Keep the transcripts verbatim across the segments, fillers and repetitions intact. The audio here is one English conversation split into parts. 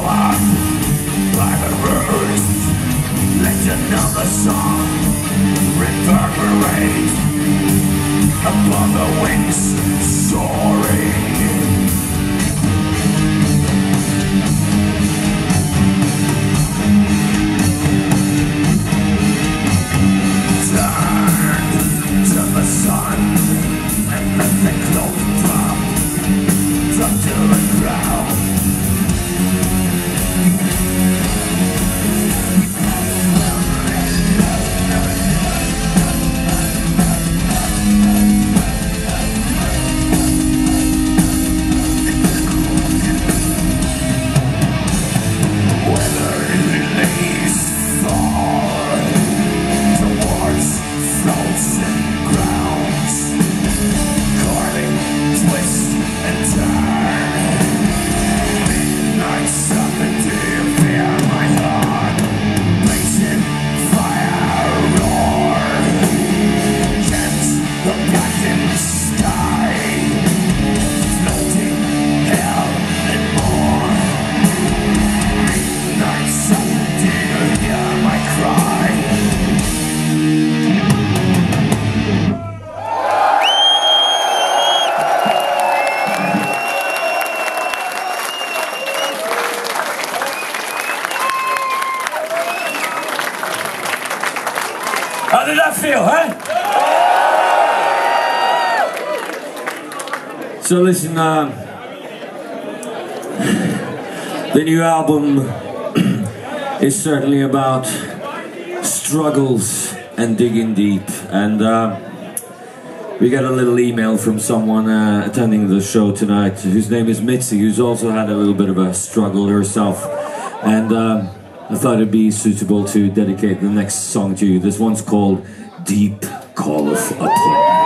up by the roots. Legend of the song reverberate above the wings, soaring. Turn to the sun and let the cloak drop, drop to the ground. How did that feel, huh? So listen, um, the new album is certainly about struggles and digging deep, and uh, we got a little email from someone uh, attending the show tonight, whose name is Mitzi, who's also had a little bit of a struggle herself, and um, I thought it'd be suitable to dedicate the next song to you. This one's called Deep Call of Appointment.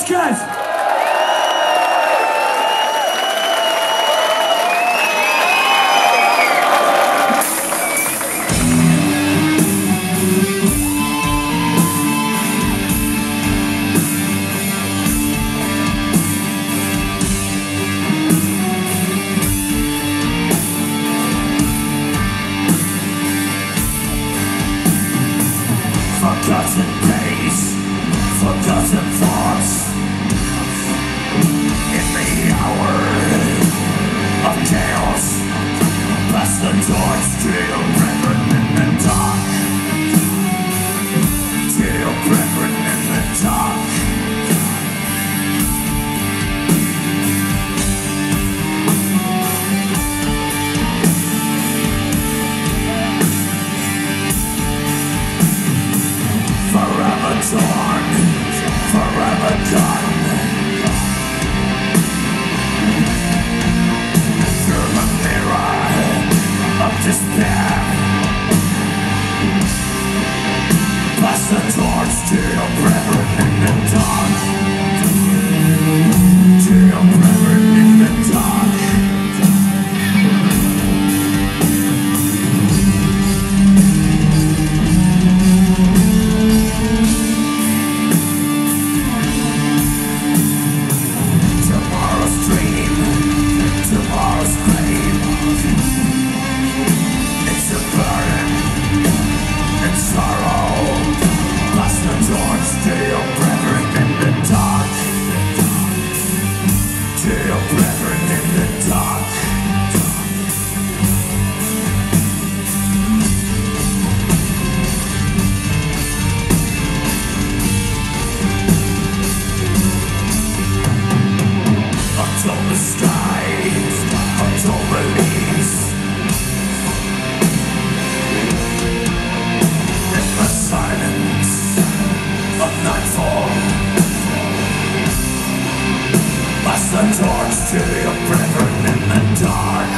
much, guys! Forgotten days, forgotten thoughts. In the hour of chaos, pass the torch to your brethren in the dark. To your brethren in the dark. Forever torn, forever gone. Through the mirror of despair, pass the torch to your brethren in the dark. To your brethren in the dark. Tomorrow's dream, tomorrow's pain. It's a burden and sorrow. Pass the torch to your brethren in the dark. To your brethren in the dark. October skies, October leaves. In the silence of nightfall, pass the torch to your brethren in the dark.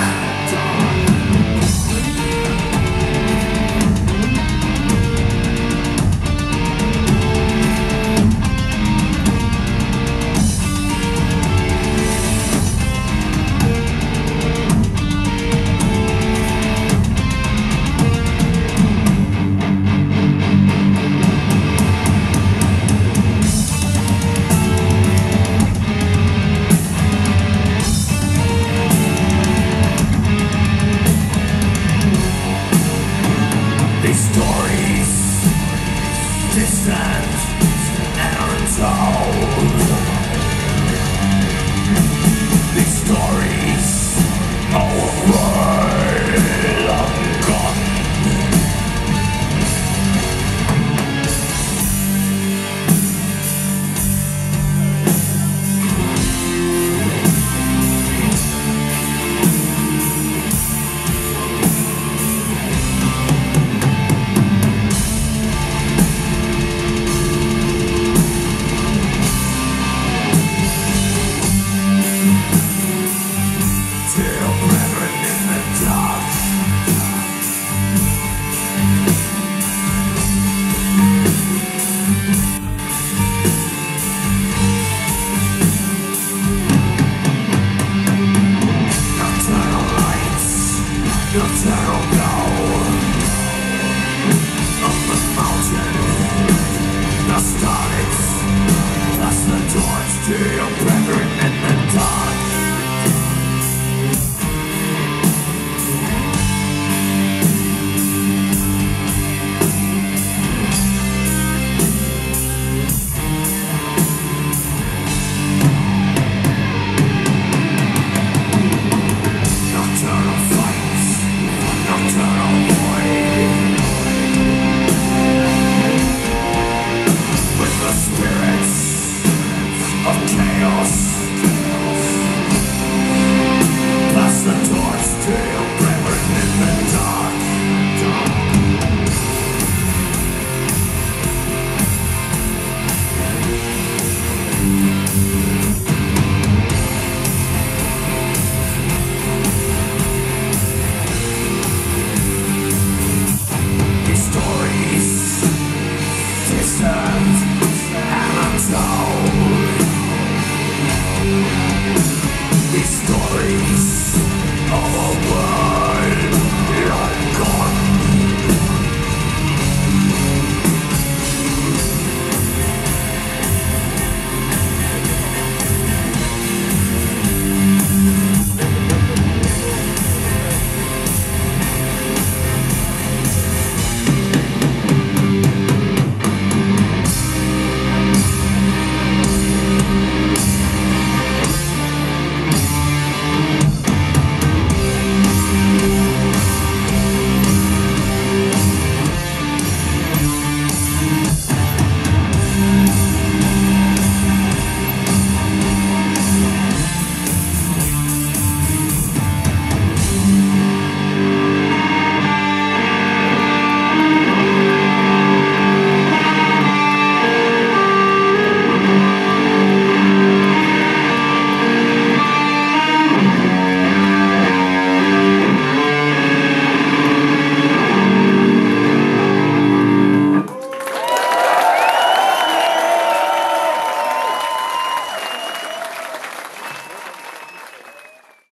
stories of a world